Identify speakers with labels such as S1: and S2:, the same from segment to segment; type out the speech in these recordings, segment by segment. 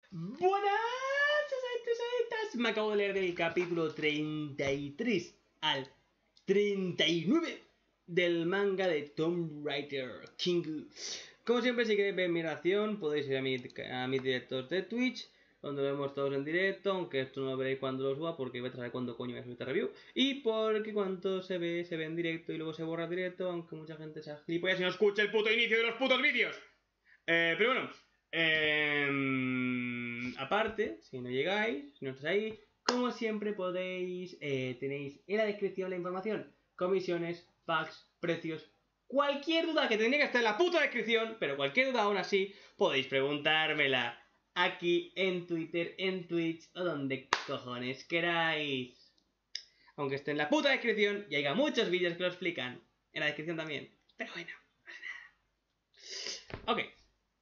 S1: Buenas, señoritas. Me acabo de leer del capítulo 33 al 39 del manga de Tomb Raider King. Como siempre, si queréis ver mi reacción, podéis ir a mis directos de Twitch, donde lo vemos todos en directo, aunque esto no lo veréis cuando lo suba, porque voy a saber cuándo coño voy a subir esta review. Y porque cuando se ve en directo y luego se borra directo, aunque mucha gente sea gilipollas y no escuche el puto inicio de los putos vídeos. Pero bueno, aparte, si no llegáis, si no estáis ahí, como siempre podéis, tenéis en la descripción la información, comisiones, packs, precios, cualquier duda que tendría que estar en la puta descripción, pero cualquier duda aún así, podéis preguntármela aquí en Twitter, en Twitch o donde cojones queráis. Aunque esté en la puta descripción y haya muchos vídeos que lo explican en la descripción también. Pero bueno, no pasa nada. Ok.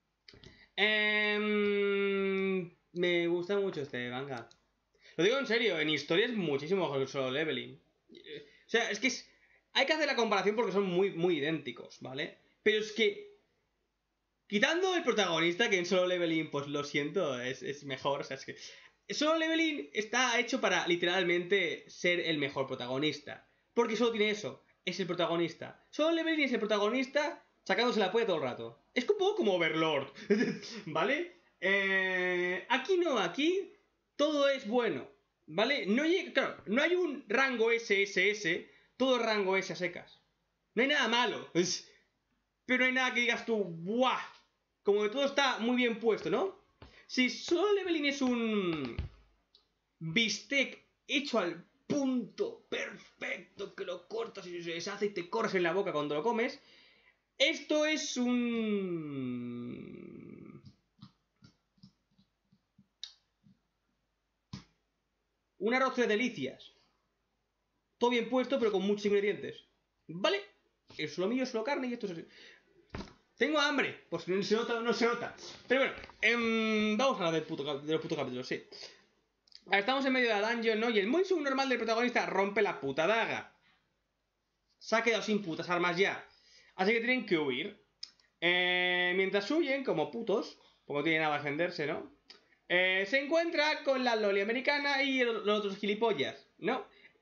S1: Me gusta mucho este manga. Lo digo en serio, en historia es muchísimo mejor que Solo Leveling. O sea, es que hay que hacer la comparación porque son muy idénticos, ¿vale? Pero es que, quitando el protagonista, que en Solo Leveling, pues lo siento, es mejor. O sea, es que Solo Leveling está hecho para literalmente ser el mejor protagonista. Porque solo tiene eso, es el protagonista. Solo Leveling es el protagonista sacándose la polla todo el rato. Es un poco como Overlord, ¿vale? Aquí no, aquí todo es bueno, ¿vale? No llega, claro, no hay un rango SSS, todo rango S a secas. No hay nada malo, pero no hay nada que digas tú, ¡buah! Como que todo está muy bien puesto, ¿no? Si Solo Leveling es un bistec hecho al punto perfecto, que lo cortas y se deshace y te corres en la boca cuando lo comes, esto es un arroz de delicias. Todo bien puesto, pero con muchos ingredientes. ¿Vale? Eso es lo mío, es solo carne y esto es así. Tengo hambre. Pues si no se nota, no se nota. Pero bueno, vamos a hablar de los putos capítulos, sí. Estamos en medio de la dungeon, ¿no? Y el muy subnormal del protagonista rompe la puta daga. Se ha quedado sin putas armas ya. Así que tienen que huir. Mientras huyen, como putos, como tienen a defenderse, ¿no? Se encuentra con la loli americana y los otros gilipollas, ¿no?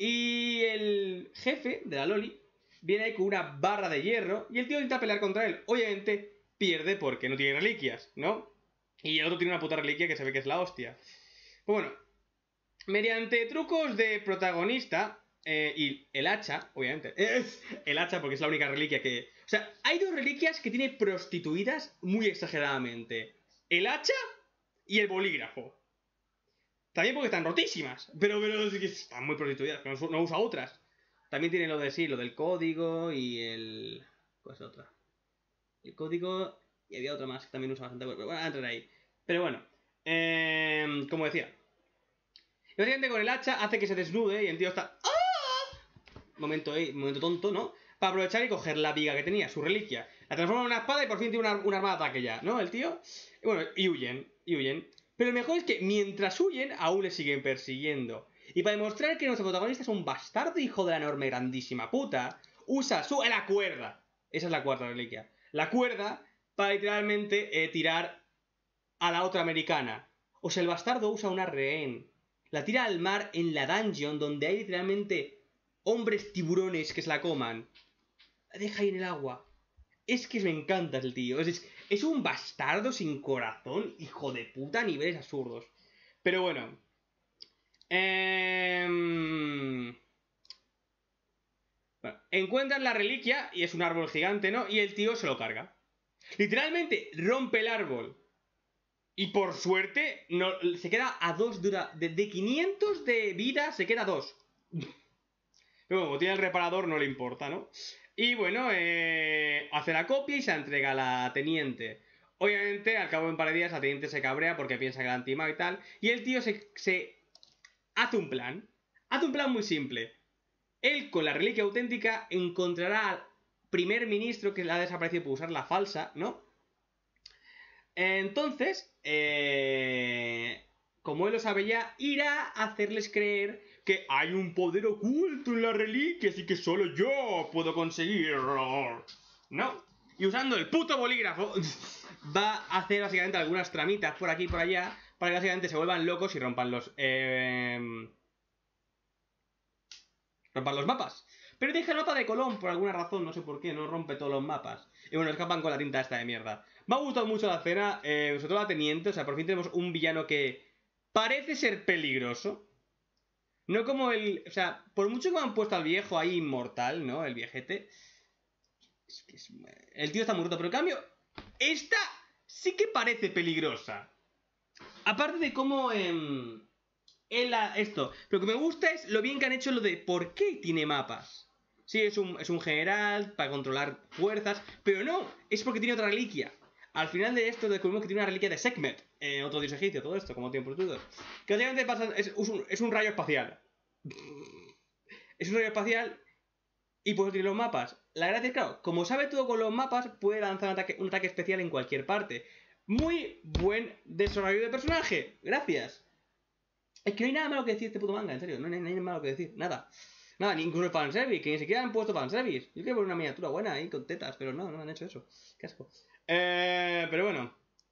S1: Y el jefe de la loli viene ahí con una barra de hierro y el tío intenta pelear contra él. Obviamente pierde porque no tiene reliquias, ¿no? Y el otro tiene una puta reliquia que se ve que es la hostia. Pues bueno, mediante trucos de protagonista y el hacha, obviamente, es el hacha porque es la única reliquia que... O sea, hay dos reliquias que tiene prostituidas muy exageradamente. El hacha y el bolígrafo. También porque están rotísimas, pero están muy prostituidas, que no usa otras. También tiene lo de sí, lo del código y el... ¿Cuál es otra? El código y había otra más que también usa bastante. Bueno, a entrar ahí. Pero bueno, como decía. Básicamente con el hacha hace que se desnude y el tío está... ¡Ah! Momento tonto, ¿no? Para aprovechar y coger la viga que tenía, su reliquia. La transforma en una espada y por fin tiene un arma de ataque ya, ¿no? El tío. Y bueno, y huyen. Pero lo mejor es que mientras huyen, aún le siguen persiguiendo. Y para demostrar que nuestro protagonista es un bastardo hijo de la enorme grandísima puta, usa la cuerda. Esa es la cuarta reliquia. La cuerda para literalmente tirar a la otra americana. O sea, el bastardo usa una rehén. La tira al mar en la dungeon donde hay literalmente hombres tiburones que se la coman. La deja ahí en el agua. Es que me encanta el tío. Es un bastardo sin corazón, hijo de puta, a niveles absurdos. Pero bueno. Bueno, encuentran la reliquia y es un árbol gigante, ¿no? Y el tío se lo carga. Literalmente rompe el árbol. Y por suerte, no, se queda a 2 de 500 de vida, se queda a 2. Pero como tiene el reparador, no le importa, ¿no? Y bueno, hace la copia y se la entrega a la teniente. Obviamente, al cabo de un par de días, la teniente se cabrea porque piensa que la han timado y tal. Y el tío se hace un plan. Hace un plan muy simple. Él, con la reliquia auténtica, encontrará al primer ministro que le ha desaparecido por usar la falsa, ¿no? Entonces, como él lo sabe ya, irá a hacerles creer que hay un poder oculto en la reliquia, así que solo yo puedo conseguirlo, ¿no? Y usando el puto bolígrafo, va a hacer básicamente algunas tramitas por aquí y por allá para que básicamente se vuelvan locos y rompan los mapas. Pero deja el mapa de Colón por alguna razón, no sé por qué, no rompe todos los mapas. Y bueno, escapan con la tinta esta de mierda. Me ha gustado mucho la escena, sobre todo la teniente, o sea, por fin tenemos un villano que parece ser peligroso. No como el... O sea, por mucho que me han puesto al viejo ahí inmortal, ¿no? El viejete. El tío está muy roto, pero en cambio, esta sí que parece peligrosa. Aparte de cómo... esto. Lo que me gusta es lo bien que han hecho lo de por qué tiene mapas. Sí, es un general para controlar fuerzas, pero no, es porque tiene otra reliquia. Al final de esto descubrimos que tiene una reliquia de Sekhmet, otro dios egipcio, todo esto, como tiempo todo. Que básicamente pasa, es un rayo espacial. Es un rayo espacial y por eso tiene los mapas. La gracia es, claro, como sabe todo con los mapas, puede lanzar un ataque especial en cualquier parte. Muy buen desarrollo de personaje. Gracias. Es que no hay nada malo que decir este puto manga, en serio. No hay nada malo que decir, nada. Nada, ni incluso el fanservice, que ni siquiera han puesto fanservice. Yo quiero poner una miniatura buena ahí con tetas, pero no han hecho eso. Qué asco. Pero bueno.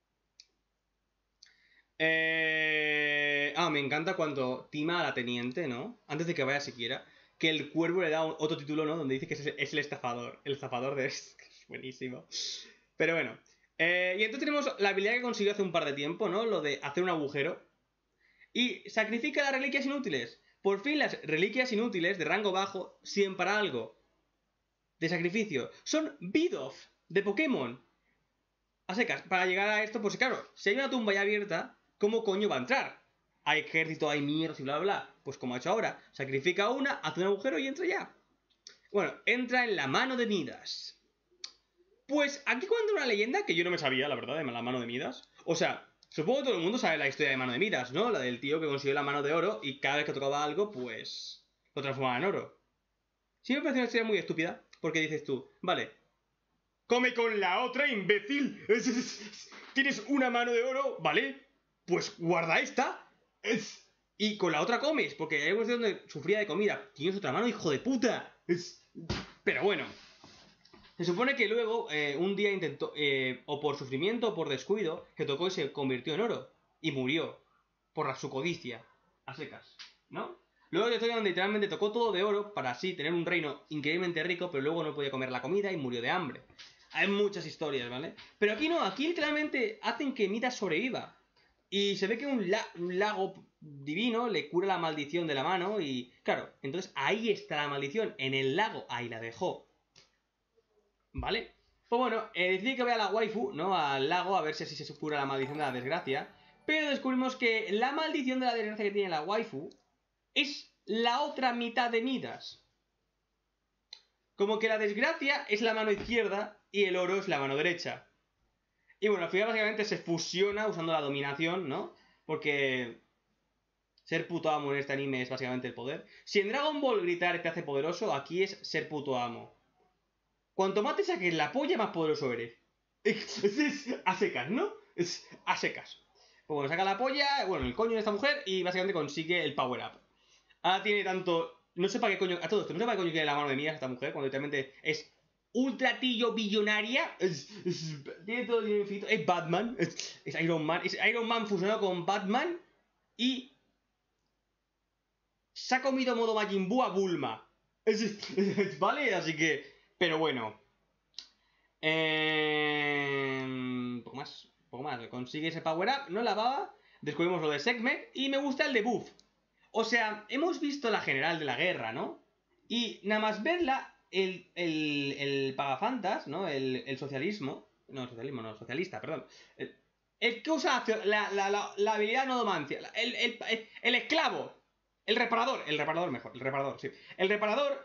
S1: Me encanta cuando tima a la teniente, ¿no? Antes de que vaya siquiera. Que el cuervo le da otro título, ¿no? Donde dice que es el estafador. El estafador de... Es buenísimo. Pero bueno. Y entonces tenemos la habilidad que consiguió hace un par de tiempo, ¿no? Lo de hacer un agujero. Y sacrifica las reliquias inútiles. Por fin las reliquias inútiles de rango bajo sirven para algo. De sacrificio. Son Bidoof de Pokémon. A secas. Para llegar a esto, pues claro, si hay una tumba ya abierta, ¿cómo coño va a entrar? Hay ejército, hay mierdas y bla bla bla. Pues como ha hecho ahora, sacrifica una, hace un agujero y entra ya. Bueno, entra en la mano de Midas. Pues aquí cuenta una leyenda que yo no me sabía, la verdad, de la mano de Midas. O sea, supongo que todo el mundo sabe la historia de Mano de Midas, ¿no? La del tío que consiguió la mano de oro y cada vez que tocaba algo, pues... lo transformaba en oro. Sí me parece una historia muy estúpida, porque dices tú, vale, come con la otra, imbécil. Tienes una mano de oro, ¿vale? Pues guarda esta. Y con la otra comes, porque hay un momento donde sufría de comida. Tienes otra mano, hijo de puta. Pero bueno. Se supone que luego, un día intentó, o por sufrimiento o por descuido, que tocó y se convirtió en oro. Y murió. Por su codicia. A secas. ¿No? Luego de historia donde literalmente tocó todo de oro para así tener un reino increíblemente rico, pero luego no podía comer la comida y murió de hambre. Hay muchas historias, ¿vale? Pero aquí no, aquí literalmente hacen que Midas sobreviva. Y se ve que un lago divino le cura la maldición de la mano y... Claro, entonces ahí está la maldición, en el lago, ahí la dejó. ¿Vale? Pues bueno, decidí que vaya a la waifu, ¿no? Al lago, a ver si así se cura la maldición de la desgracia. Pero descubrimos que la maldición de la desgracia que tiene la waifu es la otra mitad de Midas. Como que la desgracia es la mano izquierda y el oro es la mano derecha. Y bueno, al final básicamente se fusiona usando la dominación, ¿no? Porque ser puto amo en este anime es básicamente el poder. Si en Dragon Ball gritar te hace poderoso, aquí es ser puto amo. Cuanto más te saques la polla, más poderoso eres. Es a secas, ¿no? Es a secas. Pues bueno, saca la polla, bueno, el coño de esta mujer y básicamente consigue el power up. Ahora tiene tanto... No sé para qué coño... A todo esto, no sé para qué coño tiene la mano de Midas esta mujer, cuando literalmente es ultra tillo billonaria. Tiene todo el dinero infinito. Es Batman. Es Iron Man. Es Iron Man fusionado con Batman. Y... se ha comido modo Majin Buu a Bulma. ¿Vale? Así que... Pero bueno. Poco más. Poco más. Consigue ese power up. No la baba. Descubrimos lo de Sekhmet. Y me gusta el debuff. O sea, hemos visto la general de la guerra, ¿no? Y nada más verla, el pagafantas, ¿no? El socialismo. No, socialismo, no, socialista, perdón. El que usa la habilidad nodomancia. El esclavo. El reparador mejor. El reparador, sí. El reparador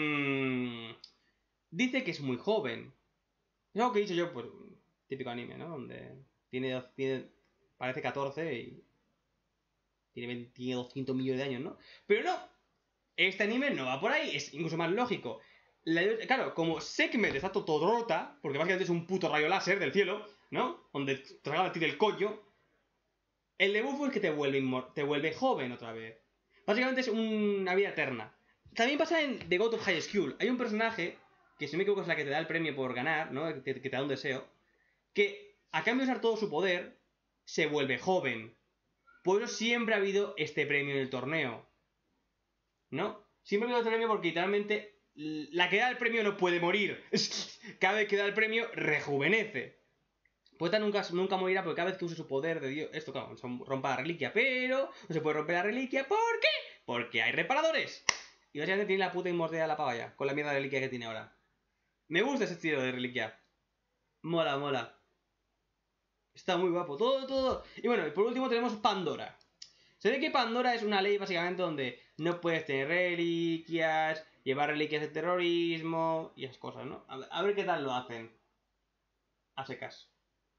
S1: dice que es muy joven. Es algo que he dicho yo, pues, típico anime, ¿no? Donde tiene parece 14 y... tiene 200 millones de años, ¿no? Pero no, este anime no va por ahí, es incluso más lógico. Claro, como Sekhmet está todo rota, porque básicamente es un puto rayo láser del cielo, ¿no? Donde te regala a ti del coño. El debuff es que te vuelve joven otra vez. Básicamente es una vida eterna. También pasa en The God of High School. Hay un personaje, que si no me equivoco es la que te da el premio por ganar, ¿no? Que te da un deseo, que a cambio de usar todo su poder, se vuelve joven. Por eso siempre ha habido este premio en el torneo. ¿No? Siempre ha habido este premio porque literalmente la que da el premio no puede morir. Cada vez que da el premio, rejuvenece. Poeta nunca morirá porque cada vez que use su poder de Dios... Esto, claro, se rompa la reliquia, pero no se puede romper la reliquia. ¿Por qué? Porque hay reparadores. Y básicamente tiene la puta inmortalidad de la pava ya, con la mierda de reliquia que tiene ahora. Me gusta ese estilo de reliquia. Mola, mola. Está muy guapo, todo. Y bueno, y por último tenemos Pandora. Se ve que Pandora es una ley básicamente donde no puedes tener reliquias, llevar reliquias de terrorismo y esas cosas, ¿no? A ver qué tal lo hacen. A secas.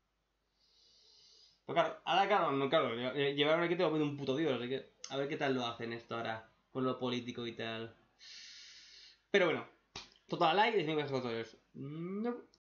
S1: Pero claro, ahora claro, no, claro, llevar reliquias te lo pide un puto dios, así que a ver qué tal lo hacen esto ahora, con lo político y tal. Pero bueno, total like, decimos que es todo eso. No.